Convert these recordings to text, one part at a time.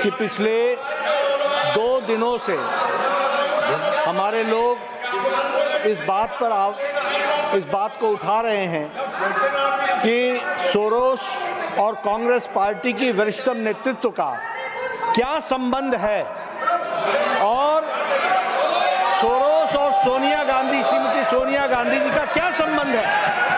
कि पिछले 2 दिनों से हमारे लोग इस बात को उठा रहे हैं कि सोरोस और कांग्रेस पार्टी की वरिष्ठतम नेतृत्व का क्या संबंध है और सोरोस और सोनिया गांधी, श्रीमती सोनिया गांधी जी का क्या संबंध है।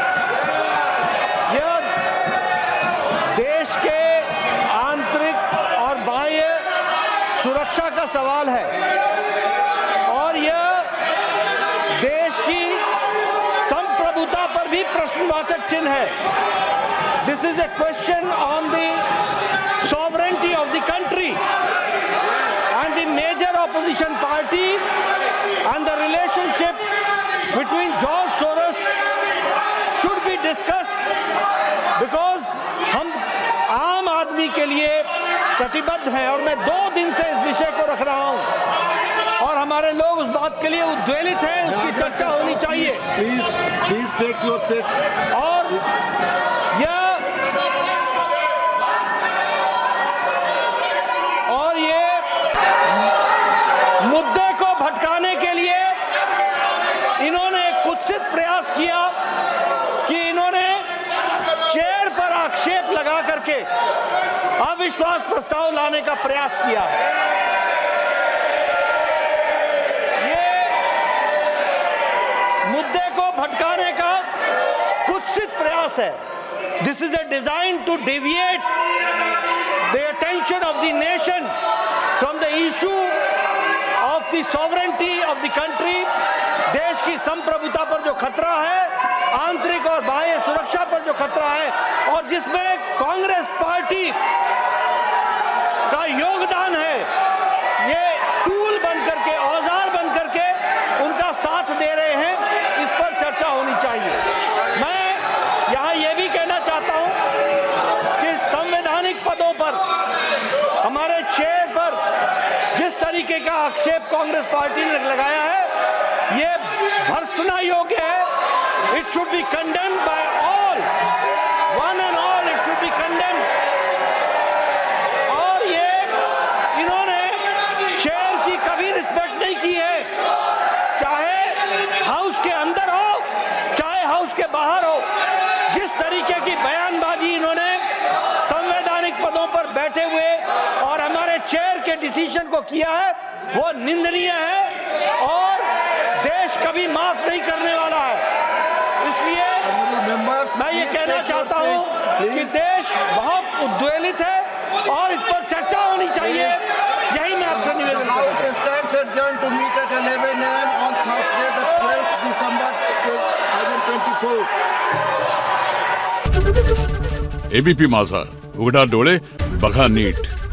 यह देश के आंतरिक और बाह्य सुरक्षा का सवाल है और यह देश की संप्रभुता पर भी प्रश्नवाचक चिन्ह है। This is a question on the sovereignty of the country, and the major opposition party and the relationship between George Soros should be discussed, because हम आम आदमी के लिए प्रतिबद्ध हैं और मैं 2 दिन से इस विषय को रख रहा हूं और हमारे लोग उस बात के लिए उद्वेलित हैं, उसकी चर्चा होनी चाहिए। Please take your seats. और ये मुद्दे को भटकाने के लिए इन्होंने कुत्सित प्रयास किया कि इन्होंने चेयर पर आक्षेप लगा करके अविश्वास प्रस्ताव लाने का प्रयास किया है। ये मुद्दे को भटकाने का कुत्सित प्रयास है। This is a design to deviate the attention of the nation from the issue of the sovereignty of the country, देश की संप्रभुता पर जो खतरा है, आंतरिक और बाह्य सुरक्षा पर जो खतरा है और जिसमें कांग्रेस पार्टी का योगदान है, ये टूल बन करके, औजार बन करके उनका साथ दे रहे हैं, इस पर चर्चा होनी चाहिए। मैं यहाँ ये भी कहना चाहता हूँ कि संवैधानिक पदों पर हमारे चेयर पर जिस तरीके का आक्षेप कांग्रेस पार्टी ने लगाया है, ये भर्त्सना योग्य है। It should be condemned by all, one and all, it should be condemned. और ये इन्होंने चेयर की कभी रिस्पेक्ट नहीं की है, चाहे हाउस के अंदर हो चाहे हाउस के बाहर हो। जिस तरीके की बयानबाजी इन्होंने संवैधानिक पदों पर बैठे हुए और हमारे चेयर के डिसीजन को किया है, वो निंदनीय है और देश कभी माफ नहीं करने वाला है। इसलिए मैं ये कहना चाहता हूँ कि देश बहुत उद्वेलित है और इस पर चर्चा होनी चाहिए। यही मैं आपसे निवेदन करता हूँ। House stands adjourned to meet at 11 a.m. on Thursday, the 12th December 2024. ABP Majha, उघडा डोळे बघा नीट.